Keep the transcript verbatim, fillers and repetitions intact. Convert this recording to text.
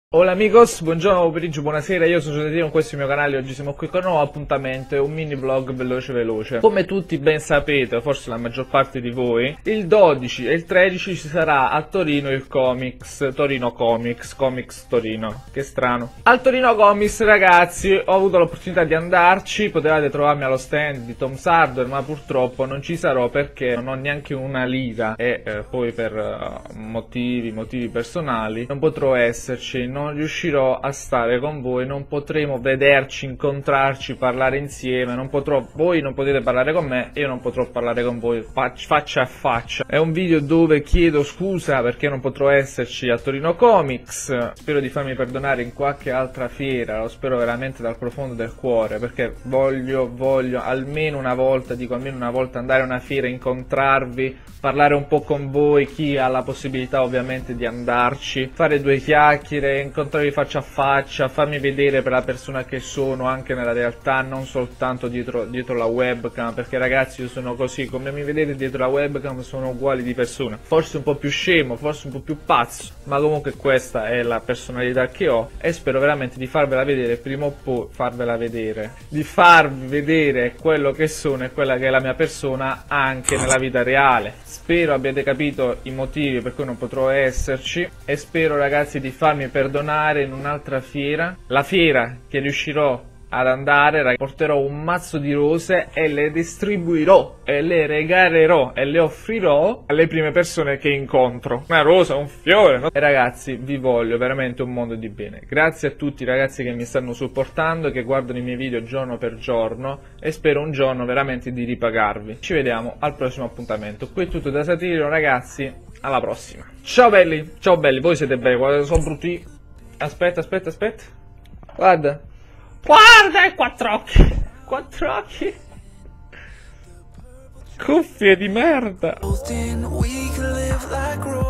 Hola amigos, buongiorno, pomeriggio, buonasera, io sono Giuseppino, questo è il mio canale, oggi siamo qui con un nuovo appuntamento, è un mini vlog veloce veloce. Come tutti ben sapete, forse la maggior parte di voi, il dodici e il tredici ci sarà a Torino il Comics, Torino Comics, Comics Torino, che strano. Al Torino Comics ragazzi, ho avuto l'opportunità di andarci, potevate trovarmi allo stand di Tom Sardware, ma purtroppo non ci sarò perché non ho neanche una lira e eh, poi per uh, motivi, motivi personali non potrò esserci. Non riuscirò a stare con voi, non potremo vederci, incontrarci, parlare insieme, non potrò, voi non potete parlare con me, io non potrò parlare con voi faccia a faccia. È un video dove chiedo scusa perché non potrò esserci a Torino Comics, spero di farmi perdonare in qualche altra fiera, lo spero veramente dal profondo del cuore, perché voglio, voglio almeno una volta, dico almeno una volta andare a una fiera, incontrarvi, parlare un po' con voi, chi ha la possibilità ovviamente di andarci, fare due chiacchiere, incontrarvi faccia a faccia, farmi vedere per la persona che sono anche nella realtà, non soltanto dietro, dietro la webcam, perché ragazzi io sono così, come mi vedete dietro la webcam sono uguali di persona, forse un po' più scemo, forse un po' più pazzo, ma comunque questa è la personalità che ho e spero veramente di farvela vedere prima o poi, farvela vedere, di farvi vedere quello che sono e quella che è la mia persona anche nella vita reale. Spero abbiate capito i motivi per cui non potrò esserci e spero ragazzi di farmi perdonare in un'altra fiera, la fiera che riuscirò ad andare, porterò un mazzo di rose e le distribuirò e le regalerò e le offrirò alle prime persone che incontro. Una rosa, un fiore, no? E ragazzi vi voglio veramente un mondo di bene. Grazie a tutti i ragazzi che mi stanno supportando, che guardano i miei video giorno per giorno e spero un giorno veramente di ripagarvi. Ci vediamo al prossimo appuntamento. Qui è tutto da Satirino ragazzi, alla prossima. Ciao belli, ciao belli, voi siete belli, guarda sono brutti. Aspetta, aspetta, aspetta. Guarda. Guarda i quattro occhi! Quattro occhi! Cuffie di merda!